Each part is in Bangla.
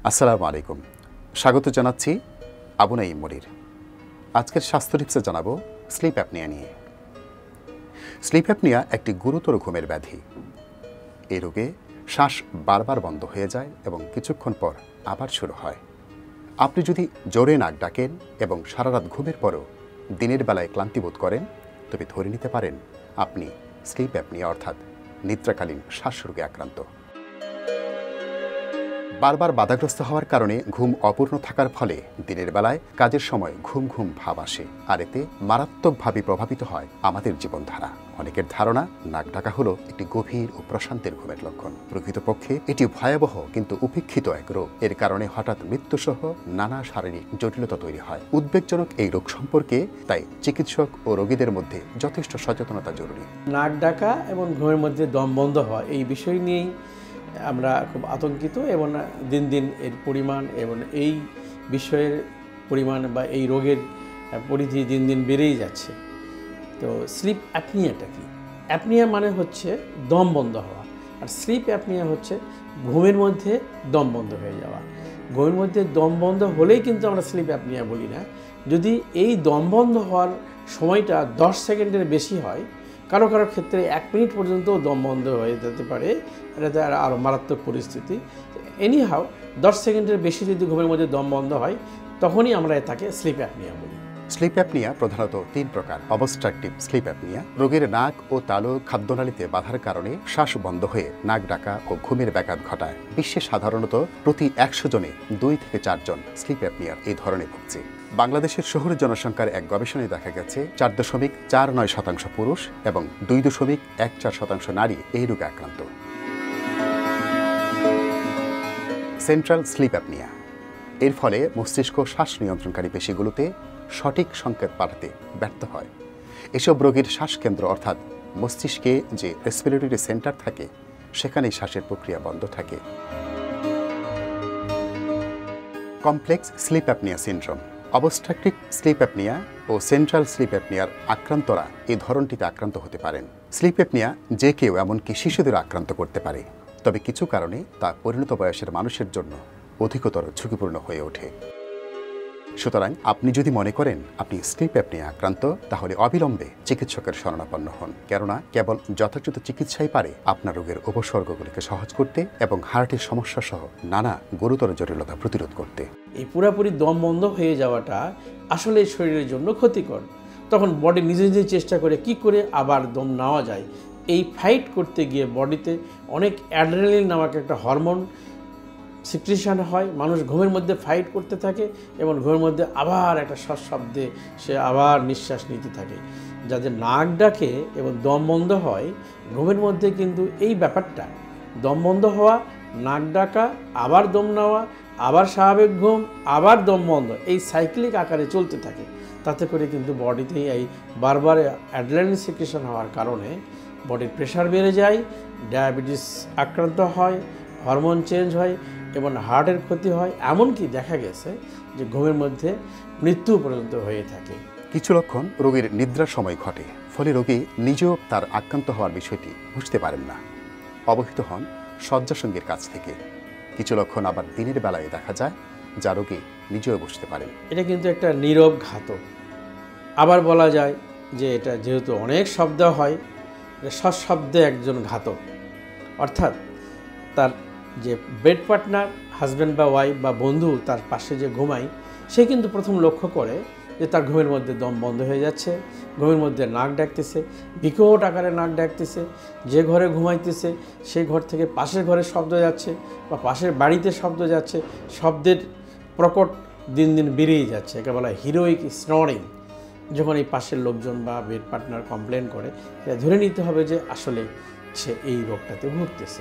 আসসালামু আলাইকুম। স্বাগত জানাচ্ছি আবু নাঈম মনির। আজকের স্বাস্থ্য টিপসে জানাবো স্লিপ অ্যাপনিয়া নিয়ে। স্লিপ অ্যাপনিয়া একটি গুরুতর ঘুমের ব্যাধি। এই রোগে শ্বাস বারবার বন্ধ হয়ে যায় এবং কিছুক্ষণ পর আবার শুরু হয়। আপনি যদি জোরে নাক ডাকেন এবং সারা রাত ঘুমের পরও দিনের বেলায় ক্লান্তি বোধ করেন, তবে ধরে নিতে পারেন আপনি স্লিপ অ্যাপনিয়া অর্থাৎ নিদ্রাকালীন শ্বাসরোগে আক্রান্ত। বারবার বাধাগ্রস্ত হওয়ার কারণে ঘুম অপূর্ণ থাকার ফলে দিনের বেলায় কাজের সময় ঘুম ঘুম ভাব আসে, আর এতে মারাত্মকভাবে প্রভাবিত হয় আমাদের জীবনধারা। অনেকের ধারণা নাক ডাকা হলো একটি গভীর ও প্রশান্তের ঘুমের লক্ষণ। প্রকৃতপক্ষে এটি ভয়াবহ কিন্তু উপেক্ষিত এক রোগ। এর কারণে হঠাৎ মৃত্যুসহ নানা শারীরিক জটিলতা তৈরি হয়। উদ্বেগজনক এই রোগ সম্পর্কে তাই চিকিৎসক ও রোগীদের মধ্যে যথেষ্ট সচেতনতা জরুরি। নাক ডাকা এবং ঘুমের মধ্যে দম বন্ধ হওয়া এই বিষয় নিয়েই আমরা খুব আতঙ্কিত এবং দিন দিন এর পরিমাণ এবং এই বিষয়ের পরিমাণ বা এই রোগের পরিধি দিন দিন বেড়েই যাচ্ছে। তো স্লিপ অ্যাপনিয়াটা কি? অ্যাপনিয়া মানে হচ্ছে দম বন্ধ হওয়া, আর স্লিপ অ্যাপনিয়া হচ্ছে ঘুমের মধ্যে দম বন্ধ হয়ে যাওয়া। ঘুমের মধ্যে দম বন্ধ হলেই কিন্তু আমরা স্লিপ অ্যাপনিয়া বলি না। যদি এই দম বন্ধ হওয়ার সময়টা 10 সেকেন্ডের বেশি হয়, কারো কারো ক্ষেত্রে 1 মিনিট পর্যন্ত দম বন্ধ হয়ে যেতে পারে, এটাতে আরও মারাত্মক পরিস্থিতি। এনিহাও 10 সেকেন্ডের বেশি যদি ঘুমের মধ্যে দম বন্ধ হয়, তখনই আমরা তাকে স্লিপ অ্যাপনিয়া বলি। স্লিপ অ্যাপনিয়া প্রধানত 3 প্রকার। অবস্ট্রাকটিভ স্লিপ অ্যাপনিয়া, রোগীর নাক ও তালু খাদ্যনালীতে বাধার কারণে শ্বাস বন্ধ হয়ে নাক ডাকা ও ঘুমের ব্যাঘাত ঘটায়। বিশ্বে সাধারণত প্রতি 100 জনে 2 থেকে 4 জন স্লিপ অ্যাপনিয়ার এই ধরনের ভুগছে। বাংলাদেশের শহুরে জনসংখ্যার এক গবেষণায় দেখা গেছে 4.49% পুরুষ এবং 2.14% নারী এই রোগে আক্রান্ত। সেন্ট্রাল স্লিপ অ্যাপনিয়া, এর ফলে মস্তিষ্ক শ্বাস নিয়ন্ত্রণকারী পেশিগুলোতে সঠিক সংকেত পাঠাতে ব্যর্থ হয়। এসব রোগীর শ্বাসকেন্দ্র অর্থাৎ মস্তিষ্কে যে রেসপিরেটরি সেন্টার থাকে, সেখানেই শ্বাসের প্রক্রিয়া বন্ধ থাকে। Complex sleep apnoea syndrome, obstructive sleep apnoea ও সেন্ট্রাল স্লিপ অ্যাপনিয়ার আক্রান্তরা এই ধরনটিতে আক্রান্ত হতে পারেন। স্লিপ অ্যাপনিয়া যে কেউ এমনকি শিশুদের আক্রান্ত করতে পারে, তবে কিছু কারণে তা পরিণত বয়সের মানুষের জন্য অধিকতর ঝুঁকিপূর্ণ হয়ে ওঠে। সুতরাং আপনি যদি মনে করেন আপনি স্লিপ অ্যাপনিয়া আক্রান্ত, তাহলে অবিলম্বে চিকিৎসকের শরণাপন্ন হন, কেননা কেবল যথাযথ চিকিৎসাই পারে আপনার রোগের উপসর্গগুলিকে সহজ করতে এবং হার্টের সমস্যা সহ নানা গুরুতর জটিলতা প্রতিরোধ করতে। এই পুরোপুরি দম বন্ধ হয়ে যাওয়াটা আসলে শরীরের জন্য ক্ষতিকর। তখন বডি নিজে নিজে চেষ্টা করে কি করে আবার দম নেওয়া যায়। এই ফাইট করতে গিয়ে বডিতে অনেক অ্যাড্রেনালিন নামক একটা হরমোন সিক্রেশন হয়। মানুষ ঘুমের মধ্যে ফাইট করতে থাকে এবং ঘুমের মধ্যে আবার একটা শব্দে সে আবার নিঃশ্বাস নিতে থাকে। যাদের নাক ডাকে এবং দম বন্ধ হয়, ঘুমের মধ্যে কিন্তু এই ব্যাপারটা দম বন্ধ হওয়া, নাক ডাকা, আবার দম নেওয়া, আবার স্বাভাবিক ঘুম, আবার দম বন্ধ, এই সাইক্লিক আকারে চলতে থাকে। তাতে করে কিন্তু বডিতে এই বারবার অ্যাড্রেনালিন সিক্রেশন হওয়ার কারণে বডির প্রেশার বেড়ে যায়, ডায়াবেটিস আক্রান্ত হয়, হরমোন চেঞ্জ হয় এবং হার্টের ক্ষতি হয়। এমনকি দেখা গেছে যে ঘুমের মধ্যে মৃত্যু পর্যন্ত হয়ে থাকে। কিছু লক্ষণ রোগীর নিদ্রার সময় ঘটে, ফলে রোগী নিজেও তার আক্রান্ত হওয়ার বিষয়টি বুঝতে পারেন না, অবহিত হন শয্যাসঙ্গীর কাছ থেকে। কিছু লক্ষণ আবার দিনের বেলায় দেখা যায়, যা রোগী নিজেও বুঝতে পারেন। এটা কিন্তু একটা নীরব ঘাতক। আবার বলা যায় যে এটা যেহেতু অনেক শব্দ হয়, সশব্দে একজন ঘাতক। অর্থাৎ তার যে বেড পার্টনার, হাজব্যান্ড বা ওয়াইফ বা বন্ধু তার পাশে যে ঘুমায়, সে কিন্তু প্রথম লক্ষ্য করে যে তার ঘুমের মধ্যে দম বন্ধ হয়ে যাচ্ছে, ঘুমের মধ্যে নাক ডাকতেছে, বিকট আকারে নাক ডাকতেছে। যে ঘরে ঘুমাইতেছে সেই ঘর থেকে পাশের ঘরে শব্দ যাচ্ছে বা পাশের বাড়িতে শব্দ যাচ্ছে। শব্দের প্রকট দিন দিন বেড়েই যাচ্ছে, একে বলা হয় হিরোইক স্নরিং। যখন এই পাশের লোকজন বা বেড পার্টনার কমপ্লেন করে, এটা ধরে নিতে হবে যে আসলে সে এই রোগটাতে ভুগতেছে।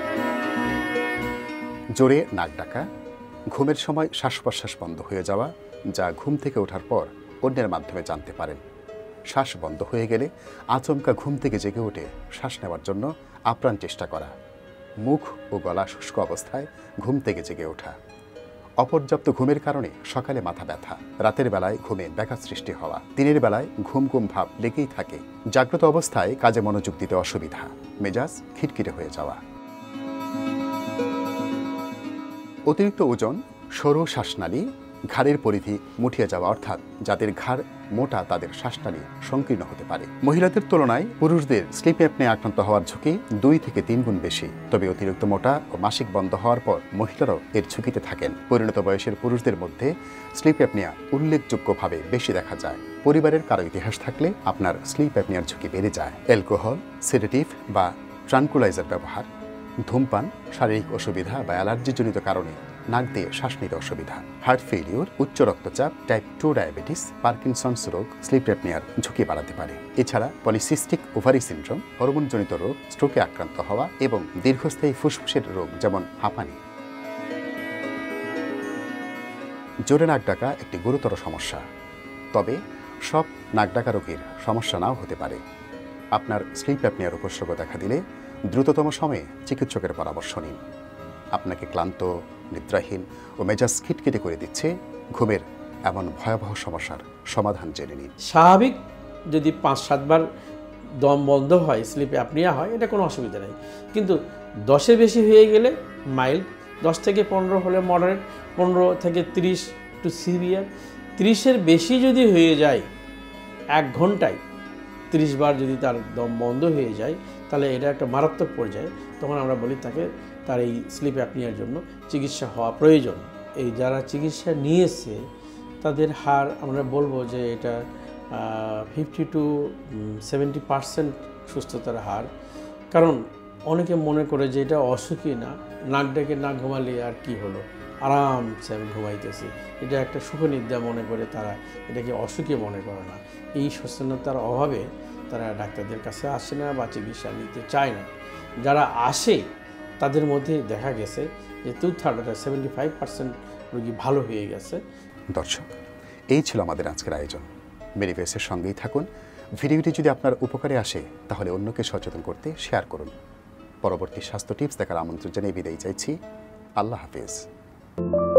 জোরে নাক ডাকা, ঘুমের সময় শ্বাস প্রশ্বাস বন্ধ হয়ে যাওয়া, যা ঘুম থেকে ওঠার পর অন্যের মাধ্যমে জানতে পারেন। শ্বাস বন্ধ হয়ে গেলে আচমকা ঘুম থেকে জেগে উঠে শ্বাস নেওয়ার জন্য আপ্রাণ চেষ্টা করা, মুখ ও গলা শুষ্ক অবস্থায় ঘুম থেকে জেগে ওঠা, অপর্যাপ্ত ঘুমের কারণে সকালে মাথা ব্যথা, রাতের বেলায় ঘুমে ব্যাঘাত সৃষ্টি হওয়া, দিনের বেলায় ঘুম ঘুম ভাব লেগেই থাকে, জাগ্রত অবস্থায় কাজে মনোযোগ দিতে অসুবিধা, মেজাজ খিটখিটে হয়ে যাওয়া। অতিরিক্ত ওজন, সরু শ্বাসনালী, ঘাড়ের পরিধি মুঠিয়ে যাওয়া অর্থাৎ যাদের ঘাড় মোটা তাদের শ্বাসনালী সংকীর্ণ হতে পারে। মহিলাদের তুলনায় পুরুষদের স্লিপ অ্যাপনিয়া আক্রান্ত হওয়ার ঝুঁকি 2 থেকে 3 গুণ বেশি। তবে অতিরিক্ত মোটা ও মাসিক বন্ধ হওয়ার পর মহিলারাও এর ঝুঁকিতে থাকেন। পরিণত বয়সের পুরুষদের মধ্যে স্লিপ অ্যাপনিয়া উল্লেখযোগ্যভাবে বেশি দেখা যায়। পরিবারের কারো ইতিহাস থাকলে আপনার স্লিপ অ্যাপনিয়ার ঝুঁকি বেড়ে যায়। অ্যালকোহল, সেডেটিভ বা ট্রানকুলাইজার ব্যবহার, ধূমপান, শারীরিক অসুবিধা বা অ্যালার্জিজনিত কারণে নাক দিয়ে শ্বাস নিতে অসুবিধা, হার্ট ফেইলিউর, উচ্চ রক্তচাপ, টাইপ 2 ডায়াবেটিস, পার্কিনসন্স রোগ স্লিপ অ্যাপনিয়ার ঝুঁকি বাড়াতে পারে। এছাড়া পলিসিস্টিক ওভারি সিনড্রোম, হরমোনজনিত রোগ, স্ট্রোকে আক্রান্ত হওয়া এবং দীর্ঘস্থায়ী ফুসফুসের রোগ যেমন হাঁপানি। জোরে নাক ডাকা একটি গুরুতর সমস্যা, তবে সব নাক ডাকা রোগীর সমস্যা নাও হতে পারে। আপনার স্লিপ অ্যাপনিয়ার উপসর্গ দেখা দিলে দ্রুততম সময়ে চিকিৎসকের পরামর্শ নিন। আপনাকে ক্লান্ত, নিদ্রাহীন ও মেজাজ খিটখিটে করে দিচ্ছে, ঘুমের এমন ভয়াবহ সমস্যার সমাধান জেনে নিন। স্বাভাবিক যদি 5-7 বার দম বন্ধ হয়, স্লিপ অ্যাপনিয়া হয়, এটা কোনো অসুবিধা নেই। কিন্তু 10-এর বেশি হয়ে গেলে মাইল্ড, 10 থেকে 15 হলে মডারেট, 15 থেকে 30 টু সিভিয়ার, 30-এর বেশি যদি হয়ে যায় 1 ঘন্টায় 30 বার যদি তার দম বন্ধ হয়ে যায়, তাহলে এটা একটা মারাত্মক পর্যায়ে। তখন আমরা বলি তার এই স্লিপ অ্যাপনিয়ার জন্য চিকিৎসা হওয়া প্রয়োজন। এই যারা চিকিৎসা নিয়েছে তাদের হার আমরা বলবো যে এটা 50 to 70% সুস্থতার হার। কারণ অনেকে মনে করে যে এটা অসুখী না, নাক ডেকে না ঘুমালে আর কি হলো, আরামসে আমি ঘুমাইতেছি, এটা একটা সুখনিদ্রা মনে করে তারা এটাকে অসুখী মনে করে না। এই সচেতনতার অভাবে তারা ডাক্তারদের কাছে আসে না বা চিকিৎসা নিতে চায় না। যারা আসে তাদের মধ্যে দেখা গেছে যে 75% রোগী ভালো হয়ে গেছে। দর্শক, এই ছিল আমাদের আজকের আয়োজন। মেডিভয়েসের সঙ্গেই থাকুন। ভিডিওটি যদি আপনার উপকারে আসে তাহলে অন্যকে সচেতন করতে শেয়ার করুন। পরবর্তী স্বাস্থ্য টিপস দেখার আমন্ত্রণ জানিয়ে বিদায় চাইছি। আল্লাহ হাফেজ।